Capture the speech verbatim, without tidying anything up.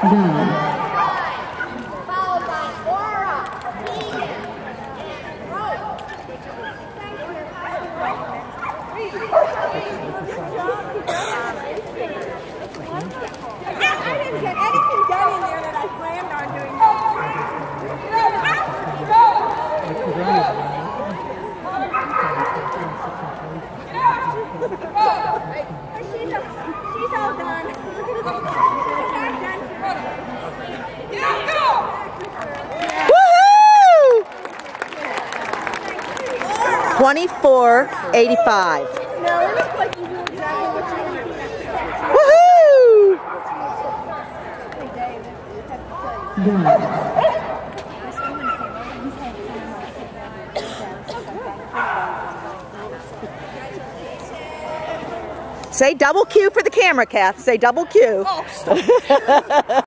Done. I didn't get anything done in there that I planned on doing. She's all done. Woohoo! twenty-four eighty-five. No, it looks like you do exactly what you want. Woohoo! Done. Say double Q for the camera, Kath. Say double Q. Oh, stop.